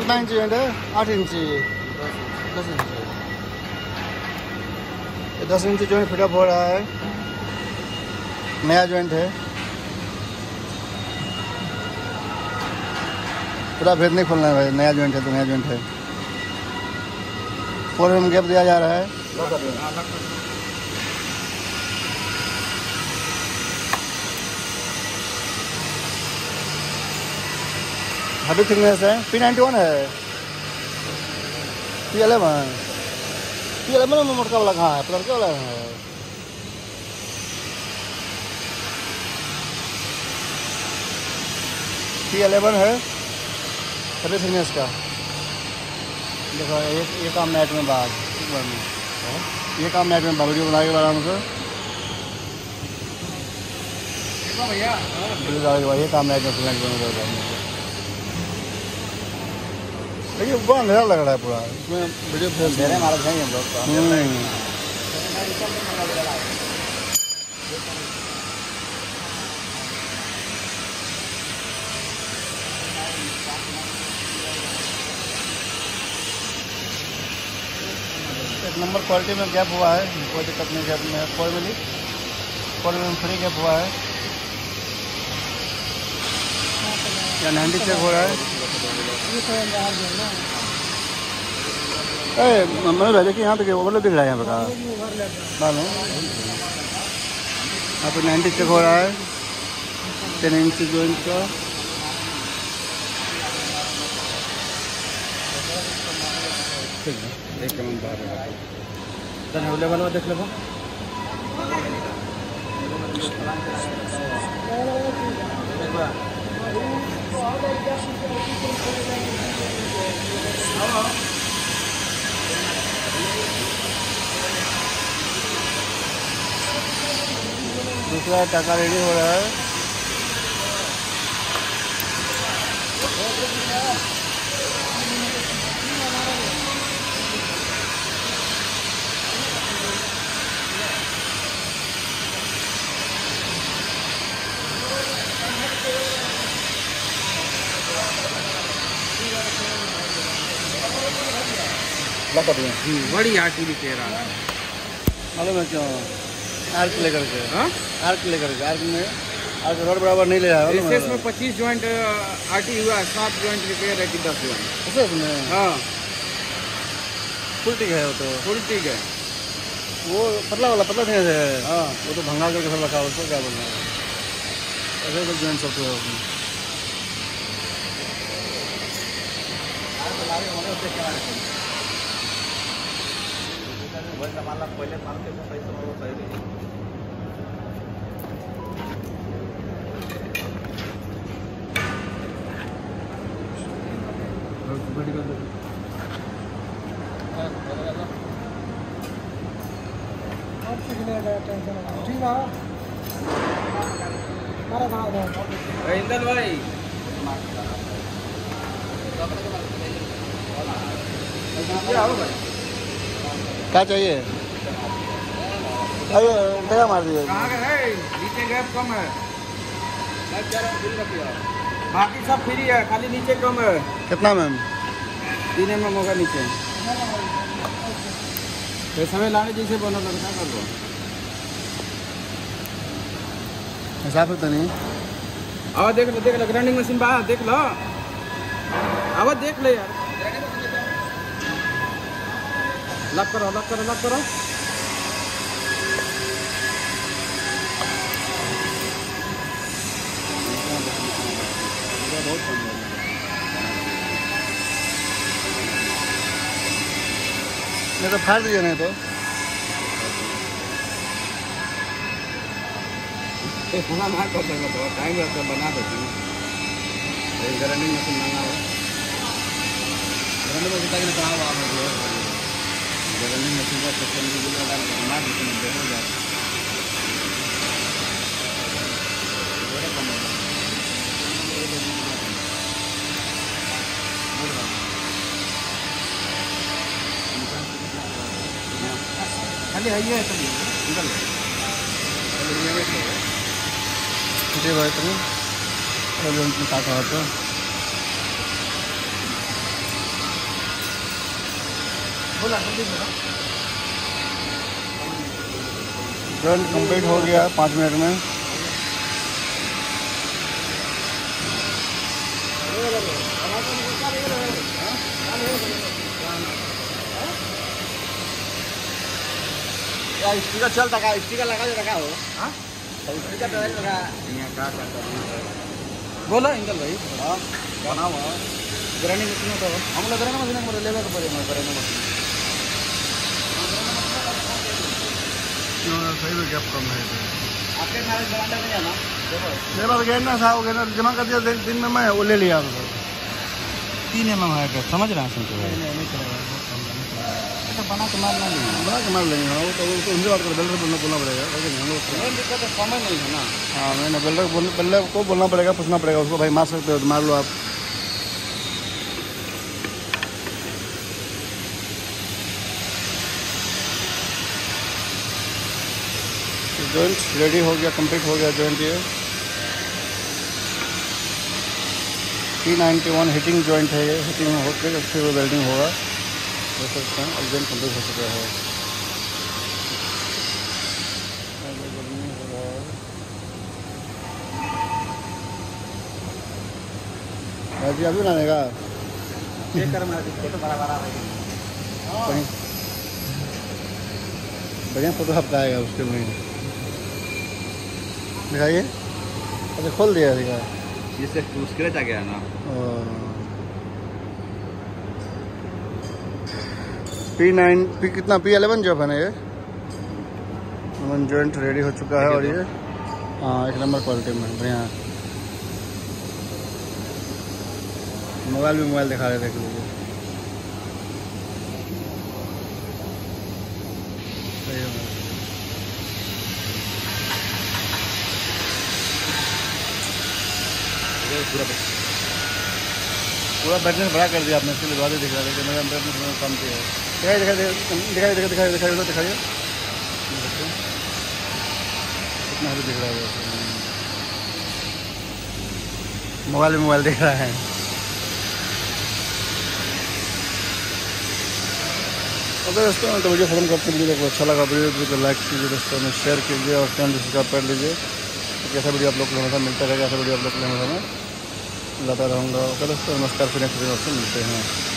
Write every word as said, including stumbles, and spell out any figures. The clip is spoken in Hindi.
कितना इंच जॉइंट है? आठ इंची दस इंची ये दस इंची जॉइंट फिटअप हो रहा है। नया जॉइंट है, पूरा भेद नहीं खोलना है भाई। नया जॉइंट है तो नया जॉइंट है। फोर एम गैप दिया जा रहा है। हेवी थिकनेस है। पी नाइन्टी वन है। पी एलेवन पी एलेवन में मोटका वाला कहाँ है? प्लर वाला है। पी एलेवन है हेवी थिकनेस का। देखो ये ये काम नेट में बाद ये काम नेट में वीडियो बना के आराम से भैया ये काम नेट में सिलेक्ट बना। देखिए बड़ा अंधेरा लग रहा है पूरा इसमें। वीडियो फेल दे रहे हैं हमारा भाई हम लोग का। एक नंबर क्वालिटी में गैप हुआ है, कोई दिक्कत नहीं। गैप में फोर मिली फोर में फ्री गैप हुआ है। या नाइन्टी चेक हो रहा है। ए मैंने देखिए यहाँ पे ओवरले दिख रहा है। यहाँ पे कहा मालूम यहाँ पे नाइन्टी चेक हो रहा है। टेन इंच जॉइंट का ठीक है। देख के मन बाहर अवेलेबल हुआ देख लो। दूसरा टाका रेडी हो रहा है। बड़ी आटी भी कह रहा है मालूम है क्यों? आर्क लेकर के आर्क लेकर के आर्क में आर्क रोड बराबर नहीं ले रहा है। इसमें पच्चीस जॉइंट आटी हुआ है, सात जॉइंट रिपेयर है कि दस जॉइंट इसमें। हाँ फुल टिक है वो तो फुल टिक है। वो पतला वाला पतला नहीं है। हाँ वो तो भंगा करके सब रखा है। उसको क्या बोलना है? ऐसे तो जॉइंट सब तो है उसमें। पहले माल के सही से सही नहीं। इंदल भाई क्या चाहिए? अरे टका मार दिए। कहाँ है? नीचे गैप कम है, बाकी सब फ्री है, खाली नीचे कम है। कितना मैम? तीन एम एम होगा नीचे। तो समय लाने जैसे बनो लगता कर दो हिसाब से तो नहीं। अब देख लो देख लो ग्राइंडिंग मशीन बाहर देख लो। अब देख लो यार। लॉक करो लॉक करो लॉक करो। नहीं तो फाड़ दिए नहीं तो पूरा ना कर देंगे तो टाइम लगता है बना देती हूँ। ग्राइंडिंग मशीन मंगा हुआ ग्राइंडिंग मशीन तक कहाँ हुआ ग्राइंडिंग मशीन का सेक्शन बना देती हूँ। देखो जाए खाली है ये तो निकल जी भाई तुम काटा हो तो जॉइंट कंप्लीट हो गया पाँच मिनट में। स्टिकर चलता का स्टिकर लगा दे रखा हो। हाँ स्टिकर तो लगा यहाँ का करता बोलो इंकल भाई। हाँ बनाओ ग्राइंडिंग मशीन तो हम लोग ग्राइंडिंग मशीन में लेवे के पड़े मैं ग्राइंडिंग मशीन सही में गैप कम है। आपके मैरिज बरांडा में जाना देखो मेरे पास गहना था, वो गहना जमा कर दिया दिन में, मैं वो ले लिया। तीन एम एम है क्या समझ रहे हैं सुन के अच्छा बना के मारना नहीं बना के मार लेंगे। हाँ वो तो उनको उनसे बात कर बेल्डर बोलना बोलना पड़ेगा लेकिन हम लोग मेन दिक्कत तो समय नहीं है ना। हाँ मैंने बेल्डर बोल बेल्डर को बोलना पड़ेगा, पूछना पड़ेगा उसको, भाई मार सकते हो तो मार लो आप। जॉइंट रेडी हो गया, कंप्लीट हो गया जॉइंट। ये T ninety one heating joint है, ये हीटिंग होकर फिर वेल्डिंग होगा। देख सकते हैं अब जॉइंट कंप्लीट हो चुका है। जी अभी बनाने का चेक कर मैं फोटो बड़ा बड़ा है कहीं बढ़िया फोटो आपका आएगा उसके में दिखाइए। अच्छा खोल दिया दिखा इससे स्क्रैच आ गया ना। पी नाइन पी कितना पी एलेवन जॉब है ना ये वन जॉइंट रेडी हो चुका है। और ये हाँ एक नंबर क्वालिटी में बढ़िया। मोबाइल भी मोबाइल दिखा रहे देख लीजिए। पूरा पूरा बैटरी बड़ा कर दिया आपने, इसलिए बाद दिख रहा है लेकिन मेरा बैटरी कम किया है। दिखाई दिखाई दिखाई दिखाई दिखाई दिखाई उधर दिखाइए कितना हेल्प दिख रहा है। मोबाइल में मोबाइल दिख रहा है। अगर दोस्तों तो वीडियो खत्म करते हैं। वीडियो को अच्छा लगा वीडियो को लाइक कीजिए, दोस्तों में शेयर कीजिए और चैनल सब्सक्राइब कर लीजिए। कैसा वीडियो आप लोग को हमेशा मिलता रहेगा, ऐसा वीडियो आप लोग को हमेशा मैं लाता रहूँगा। ओके दोस्तों नमस्कार, फिर नेक्स्ट वीडियो से मिलते हैं।